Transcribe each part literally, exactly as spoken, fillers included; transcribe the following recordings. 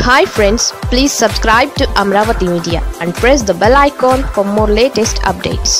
Hi friends, please subscribe to Amravati Media and press the bell icon for more latest updates.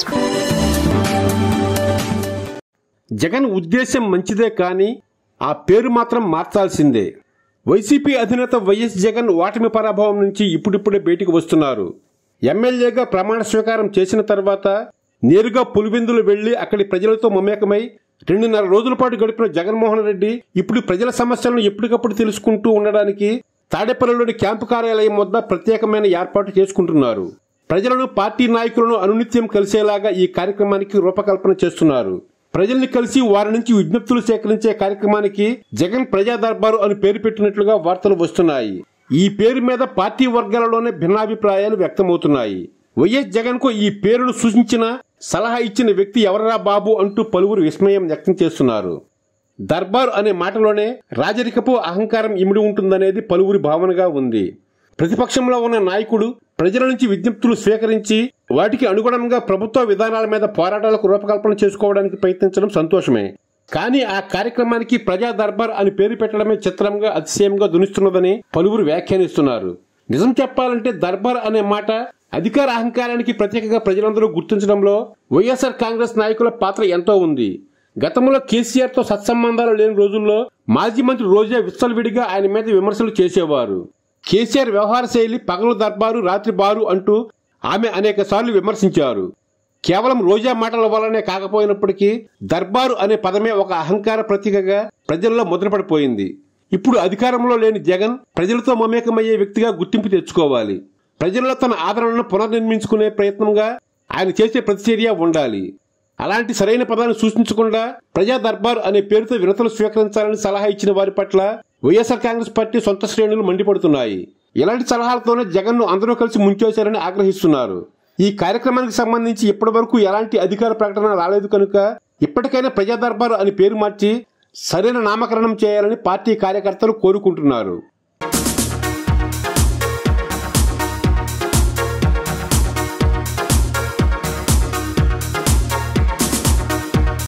Jagan ఉద్దేశం మంచిదే కానీ ఆ పేరు మాత్రం మార్చాల్సిందే. వైసీపీ అధినేత వైఎస్ జగన్ ఓటమి పరాభవం నుంచి ఇప్పుడిప్పుడే బయటికి వస్తున్నారు. ఎమ్మెల్యేగా ప్రమాణ స్వీకారం చేసిన తర్వాత నేరుగా పులివెందులు వెళ్లి అక్కడి ప్రజలతో మమేకమై రెండున్నర రోజుల పాటు గడిపిన జగన్మోహన్ రెడ్డి ఇప్పుడు ప్రజల సమస్యలను ఎప్పటికప్పుడు తెలుసుకుంటూ ఉండడానికి తాడేపల్లిలోని క్యాంపు కార్యాలయం వద్ద ప్రత్యేకమైన ఏర్పాటు చేసుకుంటున్నారు. ప్రజలను, పార్టీ నాయకులను అనునిత్యం కలిసేలాగా ఈ కార్యక్రమానికి రూపకల్పన చేస్తున్నారు. ప్రజల్ని కలిసి వారి నుంచి విజ్ఞప్తులు సేకరించే కార్యక్రమానికి జగన్ ప్రజా దర్బారు అని పేరు పెట్టినట్లుగా వార్తలు వస్తున్నాయి. ఈ పేరు మీద పార్టీ వర్గాలలోనే భిన్నాభిప్రాయాలు వ్యక్తమవుతున్నాయి. వైఎస్ జగన్ కు ఈ పేరును సూచించిన, సలహా ఇచ్చిన వ్యక్తి ఎవరరా బాబు అంటూ పలువురు విస్మయం వ్యక్తం చేస్తున్నారు. దర్బార్ అనే మాటలోనే రాజరికపు అహంకారం ఇమిడి ఉంటుందనేది పలువురి భావనగా ఉంది. ప్రతిపక్షంలో ఉన్న నాయకుడు ప్రజల నుంచి విజ్ఞప్తులు స్వీకరించి వాటికి అనుగుణంగా ప్రభుత్వ విధానాల మీద పోరాటాలకు రూపకల్పన చేసుకోవడానికి ప్రయత్నించడం సంతోషమే. కానీ ఆ కార్యక్రమానికి ప్రజా దర్బార్ అని పేరు పెట్టడమే చిత్రంగా, అతిశయంగా దునిస్తున్నదని పలువురు వ్యాఖ్యానిస్తున్నారు. నిజం చెప్పాలంటే దర్బార్ అనే మాట అధికార అహంకారానికి ప్రత్యేకంగా ప్రజలందరూ గుర్తించడంలో వైఎస్ఆర్ కాంగ్రెస్ నాయకుల పాత్ర ఎంతో ఉంది. గతంలో కేసీఆర్ తో సత్సంబంధాలు లేని రోజుల్లో మాజీ మంత్రి రోజా విచ్చలవిడిగా ఆయన మీద విమర్శలు చేసేవారు. కేసీఆర్ వ్యవహార శైలి పగలు దర్బారు, రాత్రి బారు అంటూ ఆమె అనేక సార్లు విమర్శించారు. కేవలం రోజా మాటల వల్లనే కాకపోయినప్పటికీ దర్బారు అనే పదమే ఒక అహంకార ప్రతీకగా ప్రజల్లో ముద్రపడిపోయింది. ఇప్పుడు అధికారంలో లేని జగన్ ప్రజలతో మమేకమయ్యే వ్యక్తిగా గుర్తింపు తెచ్చుకోవాలి. ప్రజల్లో తన ఆదరణను పునర్నిర్మించుకునే ప్రయత్నంగా ఆయన చేసే ప్రతిచర్య ఉండాలి. అలాంటి సరైన పదాన్ని సూచించకుండా ప్రజా దర్బార్ అనే పేరుతో వినతులు స్వీకరించాలని సలహా ఇచ్చిన వారి పట్ల వైఎస్ఆర్ కాంగ్రెస్ పార్టీ సొంత శ్రేణులు మండిపడుతున్నాయి. ఇలాంటి సలహాలతోనే జగన్ ను అందరూ కలిసి ముంచేశారని ఆగ్రహిస్తున్నారు. ఈ కార్యక్రమానికి సంబంధించి ఇప్పటి వరకు ఎలాంటి అధికార ప్రకటన రాలేదు కనుక ఇప్పటికైనా ప్రజా దర్బార్ అని పేరు మార్చి సరైన నామకరణం చేయాలని పార్టీ కార్యకర్తలు కోరుకుంటున్నారు.